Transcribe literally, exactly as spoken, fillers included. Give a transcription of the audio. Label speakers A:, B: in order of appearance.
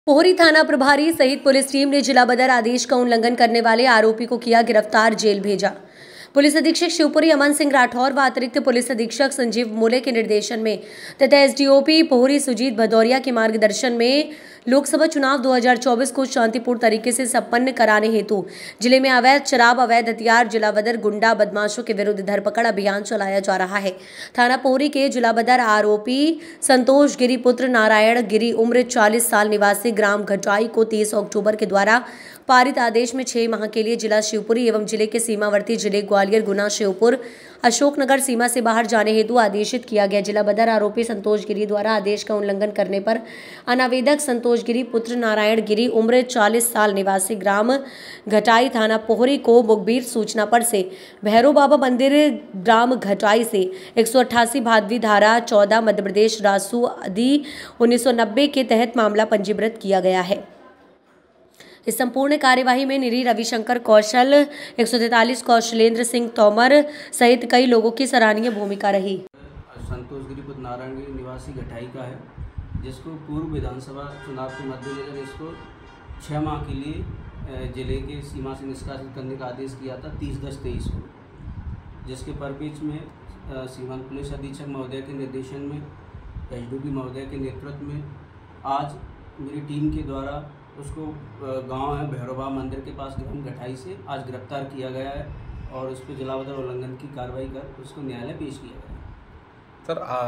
A: पोहरी थाना प्रभारी सहित पुलिस टीम ने जिला बदर आदेश का उल्लंघन करने वाले आरोपी को किया गिरफ्तार, जेल भेजा। पुलिस अधीक्षक शिवपुरी अमन सिंह राठौर व अतिरिक्त पुलिस अधीक्षक संजीव मूले के निर्देशन में तथा एसडीओपी पोहरी सुजीत भदौरिया के मार्गदर्शन में लोकसभा चुनाव दो हज़ार चौबीस को शांतिपूर्ण तरीके से संपन्न कराने हेतु जिले में अवैध शराब, अवैध हथियार, जिला बदर गुंडा बदमाशों के विरुद्ध धरपकड़ अभियान चलाया जा रहा है। थाना पोहरी के जिला बदर आरोपी संतोष गिरी पुत्र नारायण गिरी उम्र चालीस साल निवासी ग्राम घटाई को तीस अक्टूबर के द्वारा पारित आदेश में छह माह के लिए जिला शिवपुरी एवं जिले के सीमावर्ती जिले ग्वालियर, गुना, श्योपुर, अशोकनगर सीमा से बाहर जाने हेतु आदेशित किया गया। जिला बदर आरोपी संतोष गिरी द्वारा आदेश का उल्लंघन करने पर अनावेदक संतोष गिरी पुत्र नारायण गिरी उम्र चालीस साल निवासी ग्राम घटाई थाना पोहरी को मुखबिर सूचना पर से भैरव बाबा मंदिर ग्राम घटाई से एक सौ अट्ठासी भादवी धारा चौदह मध्य प्रदेश रासू अधि उन्नीस सौ नब्बे के तहत मामला पंजीकृत किया गया है। इस संपूर्ण कार्यवाही में निरी रविशंकर कौशल, एक सौ तैंतालीस कौशलेंद्र सिंह तोमर सहित कई लोगों की सराहनीय भूमिका रही।
B: संतोष गिरी पुत्र नारायण गिरी निवासी घटाई का है, जिसको पूर्व विधानसभा चुनाव के मद्देनजर इसको छः माह के लिए जिले के सीमा से निष्कासित करने का आदेश किया था तीस दस तेईस को, जिसके परिप्रेक्ष्य में सीमांत पुलिस अधीक्षक महोदय के निर्देशन में एसडीओपी महोदय के नेतृत्व में आज मेरी टीम के द्वारा उसको गांव है भैरवा मंदिर के पास ग्राम घटाई से आज गिरफ्तार किया गया है और उस पर जिला बदर उल्लंघन की कार्रवाई कर उसको न्यायालय पेश किया गया है।
C: सर